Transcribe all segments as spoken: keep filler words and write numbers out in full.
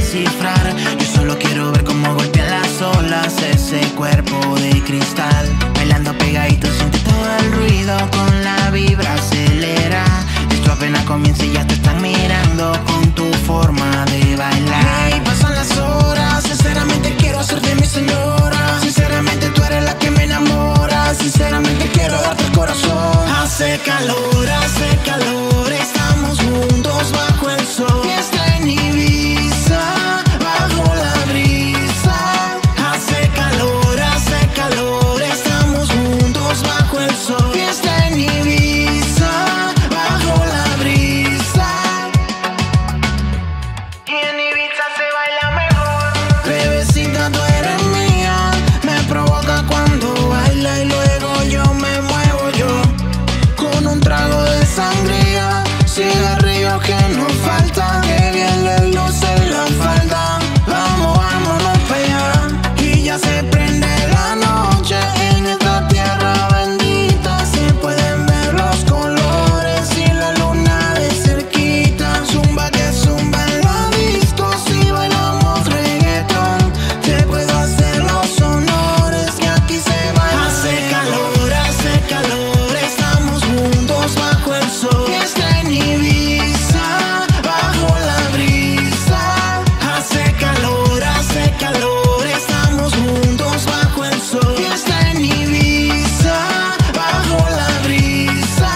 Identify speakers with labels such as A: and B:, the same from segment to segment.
A: descifrar. Yo solo quiero ver cómo golpean las olas ese cuerpo de cristal. Bailando pegadito, siente todo el ruido, con la vibra acelera. Esto apenas comienza y ya te están mirando con tu forma de bailar. Hey, pasan las horas, sinceramente quiero hacerte mi señora. Sinceramente tú eres la que me enamora. Sinceramente quiero darte el corazón. Hace calor, hace calor, estamos juntos bajo el sol. Fiesta en Ibiza, bajo la brisa. Hace calor, hace calor, estamos juntos bajo el sol. Fiesta en Ibiza, bajo la brisa. Y en Ibiza se baila mejor. Bebecita, tú eres mía, me provoca cuando baila y luego yo me muevo yo. Con un trago de sangría, cigarrillo que no falta, que bien le luce la falda. Vamos, vámonos pa' allá. Y ya se prende la noche en esta tierra bendita. Se pueden ver los colores y la luna de cerquita. Zumba que zumba en la disco, si bailamos reggaetón. Te puedo hacer los honores que aquí se baila. Hace calor, hace calor, estamos juntos bajo el sol. Fiesta en Ibiza, bajo la brisa. Hace calor, hace calor, estamos juntos bajo el sol. Fiesta en Ibiza, bajo la brisa.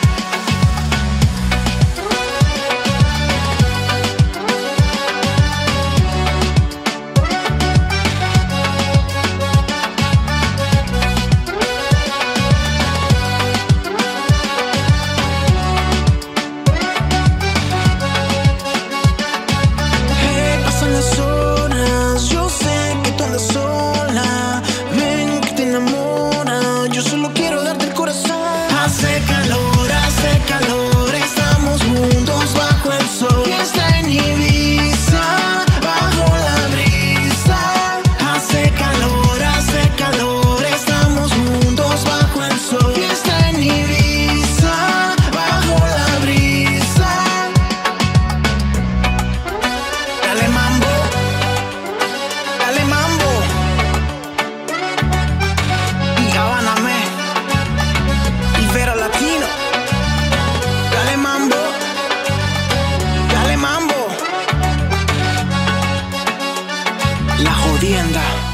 A: Hey, pasan las horas, yo sé que tú andas sola. Ven que te enamora, yo solo quiero darte el corazón. Hace calor, hace calor, estamos juntos bajo el sol. Fiesta en Ibiza, bajo la brisa. Hace calor, hace calor, estamos juntos bajo el sol. Fiesta en Ibiza, bajo la brisa. Dale mambo, dale mambo. Y Habáname, Ibero Latino. Dale mambo, dale mambo. La Jodienda.